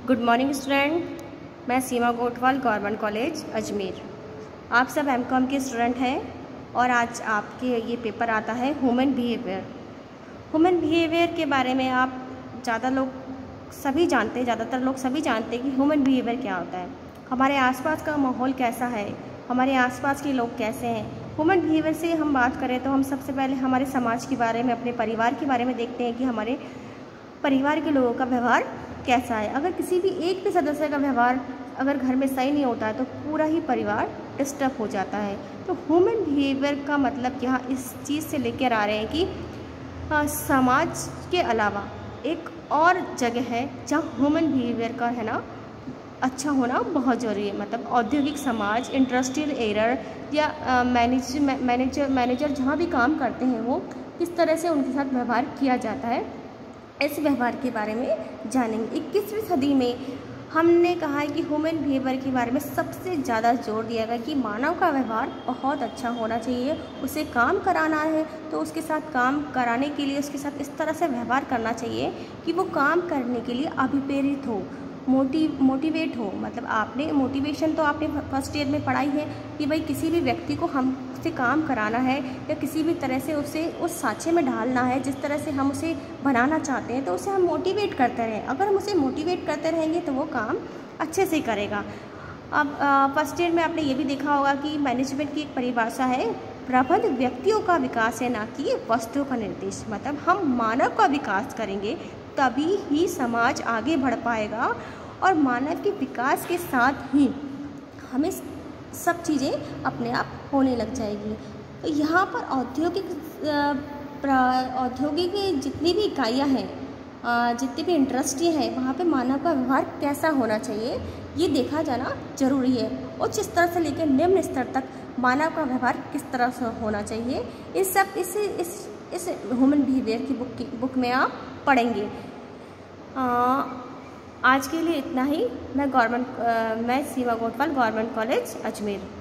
Good morning student, मैं Seema Gotwal government college Ajmer. आप सब एमकॉम के स्टूडेंट हैं और आज आपके ये पेपर आता है ह्यूमन बिहेवियर। ह्यूमन बिहेवियर के बारे में आप ज़्यादातर लोग सभी जानते हैं कि ह्यूमन बिहेवियर क्या होता है, हमारे आसपास का माहौल कैसा है, हमारे आसपास के लोग कैसे हैं। ह्यूमन बिहेवियर से हम बात करें तो हम सबसे पहले हमारे समाज के बारे में, अपने परिवार के बारे में देखते हैं कि हमारे परिवार के लोगों का व्यवहार कैसा है। अगर किसी भी एक भी सदस्य का व्यवहार अगर घर में सही नहीं होता है तो पूरा ही परिवार डिस्टर्ब हो जाता है। तो ह्यूमन बिहेवियर का मतलब यहाँ इस चीज़ से लेकर आ रहे हैं कि समाज के अलावा एक और जगह है जहाँ ह्यूमन बिहेवियर का है ना अच्छा होना बहुत ज़रूरी है। मतलब औद्योगिक समाज, इंडस्ट्रियल एरिया या मैनेजर जहाँ भी काम करते हैं वो किस तरह से उनके साथ व्यवहार किया जाता है, इस व्यवहार के बारे में जानेंगे। 21वीं सदी में हमने कहा है कि ह्यूमन बिहेवियर के बारे में सबसे ज़्यादा जोर दिया गया कि मानव का व्यवहार बहुत अच्छा होना चाहिए। उसे काम कराना है तो उसके साथ काम कराने के लिए उसके साथ इस तरह से व्यवहार करना चाहिए कि वो काम करने के लिए अभिप्रेरित हो, मोटिवेट हो। मतलब आपने मोटिवेशन तो आपने फर्स्ट ईयर में पढ़ाई है कि भाई किसी भी व्यक्ति को हमसे काम कराना है या किसी भी तरह से उसे उस सांचे में ढालना है जिस तरह से हम उसे बनाना चाहते हैं, तो उसे हम मोटिवेट करते रहें। अगर हम उसे मोटिवेट करते रहेंगे तो वो काम अच्छे से करेगा। अब फर्स्ट ईयर में आपने ये भी देखा होगा कि मैनेजमेंट की एक परिभाषा है, प्रबुद्ध व्यक्तियों का विकास है, ना कि वस्तुओं का निर्देश। मतलब हम मानव का विकास करेंगे तभी ही समाज आगे बढ़ पाएगा और मानव के विकास के साथ ही हमें सब चीज़ें अपने आप होने लग जाएगी। तो यहाँ पर औद्योगिक जितनी भी इकाइयाँ हैं, जितनी भी इंडस्ट्री हैं, वहाँ पे मानव का व्यवहार कैसा होना चाहिए ये देखा जाना जरूरी है। उच्च स्तर से लेकर निम्न स्तर तक मानव का व्यवहार किस तरह से होना चाहिए, इस ह्यूमन बिहेवियर की बुक में आप पढ़ेंगे। आज के लिए इतना ही। मैं सीमा गोटवाल गवर्नमेंट कॉलेज अजमेर।